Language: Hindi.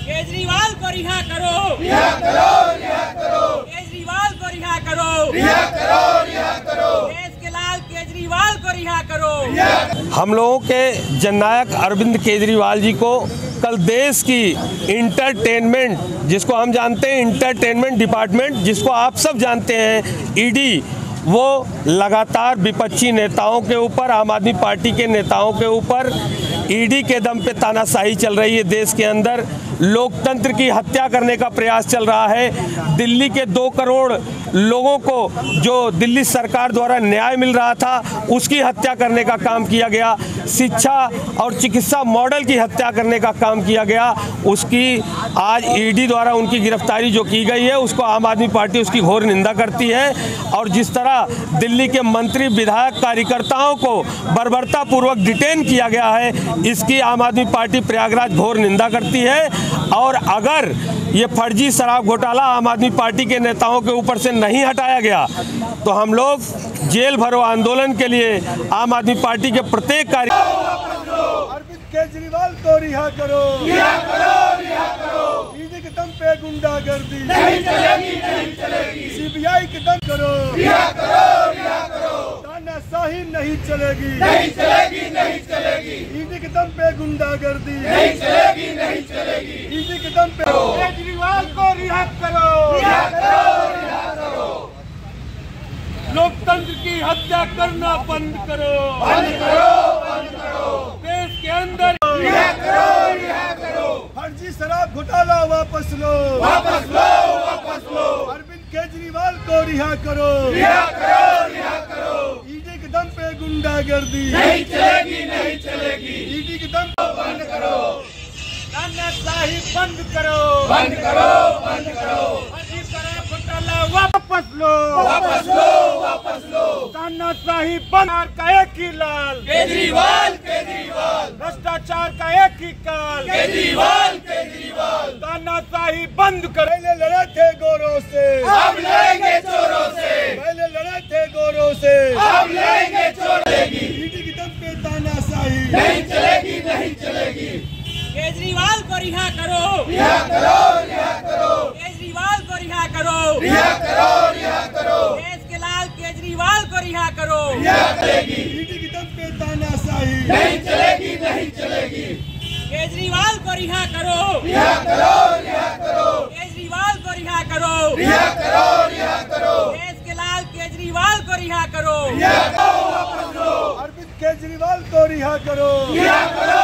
केजरीवाल को रिहा करो, रिहा करो, रिहा करो, केजरीवाल को रिहा करो, रिहा करो, रिहा करो, देश के लाल केजरीवाल को रिहा करो। हम लोगों के जननायक अरविंद केजरीवाल जी को कल देश की इंटरटेनमेंट, जिसको हम जानते हैं इंटरटेनमेंट डिपार्टमेंट, जिसको आप सब जानते हैं ईडी, वो लगातार विपक्षी नेताओं के ऊपर, आम आदमी पार्टी के नेताओं के ऊपर ईडी के दम पे तानाशाही चल रही है। देश के अंदर लोकतंत्र की हत्या करने का प्रयास चल रहा है। दिल्ली के 2 करोड़ लोगों को जो दिल्ली सरकार द्वारा न्याय मिल रहा था, उसकी हत्या करने का काम किया गया। शिक्षा और चिकित्सा मॉडल की हत्या करने का काम किया गया। उसकी आज ईडी द्वारा उनकी गिरफ्तारी जो की गई है, उसको आम आदमी पार्टी उसकी घोर निंदा करती है। और जिस तरह दिल्ली के मंत्री, विधायक, कार्यकर्ताओं को बर्बरतापूर्वक डिटेन किया गया है, इसकी आम आदमी पार्टी प्रयागराज घोर निंदा करती है। और अगर ये फर्जी शराब घोटाला आम आदमी पार्टी के नेताओं के ऊपर से नहीं हटाया गया, तो हम लोग जेल भरो आंदोलन के लिए आम आदमी पार्टी के प्रत्येक कार्य। अरविंद केजरीवाल को रिहा करो, रिहा करो, रिहा करो, ईडी के दम पे गुंडागर्दी नहीं चलेगी, नहीं चलेगी, सीबीआई के दम करो, रिहा करो, रिहा करो, तानाशाही नहीं चलेगी, नहीं चलेगी, नहीं चलेगी, ईडी के दम पे गुंडागर्दी नहीं चलेगी, नहीं चलेगी, ईडी के दम पे। केजरीवाल को रिहा करो, रिहा करो, रिहा करो, लोकतंत्र की हत्या करना बंद करो, बंद करो, बंद करो, देश के अंदर रिहा करो, रिहा करो, फर्जी शराब घोटाला वापस लो, वापस लो, वापस लो, अरविंद केजरीवाल को रिहा करो, रिहा करो, रिहा करो, ईडी के दम पे गुंडागर्दी नहीं चलेगी, नहीं चलेगी, ईडी के दम पे बंद करो, तानाशाही बंद करो, बंद करो, बंद करो, फर्जी शराब घोटाला वापस लो, वापस लो, वापस लो, तानाशाही बंद का एक ही लाल, केजरीवाल, केजरीवाल, भ्रष्टाचार का एक ही काल, केजरीवाल, केजरीवाल, तानाशाही बंद कर। पहले लड़े थे गोरों से, हम लड़ेंगे चोरों से, पहले लड़े थे गोरों से, हम लड़ेंगे चोरेगी, ईडी की दम पे तानाशाही नहीं चलेगी, नहीं चलेगी, केजरीवाल को रिहा करो, रिहा करो, रिहा करो, केजरीवाल को रिहा करो, रिहा करो, रिहा करो, देश के लाल केजरीवाल को रिहा करो। रिहा चलेगी, ईडी की दम पे तानाशाही नहीं चलेगी, नहीं चलेगी, केजरीवाल को रिहा करो, रिहा करो, रिहा करो, केजरीवाल को रिहा करो, रिहा करो, रिहा करो, देश के लाल केजरीवाल को रिहा करो। रिहा करो, वापस लो, अरविंद केजरीवाल को रिहा करो, रिहा करो,